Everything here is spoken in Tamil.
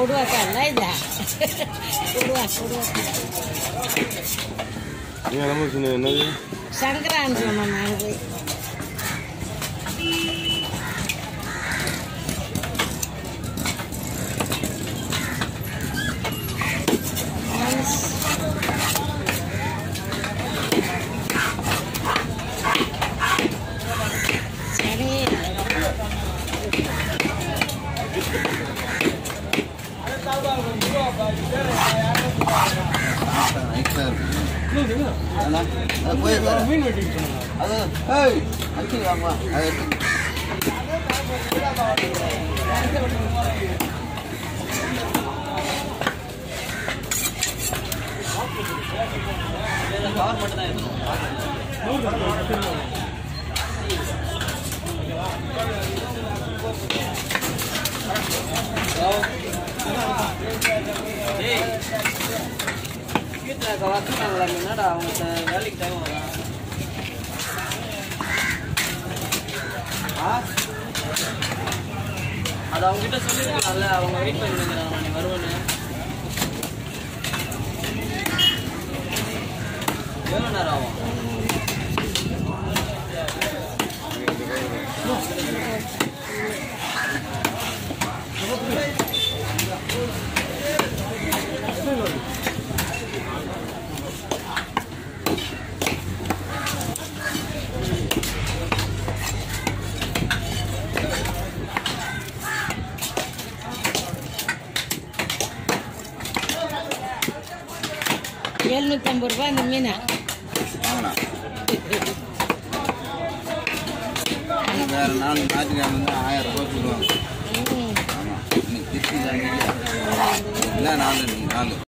கொடுவாக்கல்ல இதா கொடுவா நீங்க நம்ம சொன்ன என்னது சங்கரான்னு சொன்னோம் நாங்கள் போய் என்னடா அவங்க வேலைக்கு டைம் அது அவங்க கிட்ட சொல்லிருக்கலாம்ல அவங்க வெயிட் பண்ணிருக்கிறாங்க நீ வருவேன்னு எவ்வளோ நேரம் ஆகும் ₹750 இந்த மீன் வேற நாள் ஞாயிற்றுக்கிழமை வந்து ₹1000 சொல்லுவாங்க. ஆமாம், இன்னைக்கு திருச்சி தான் இல்லை 4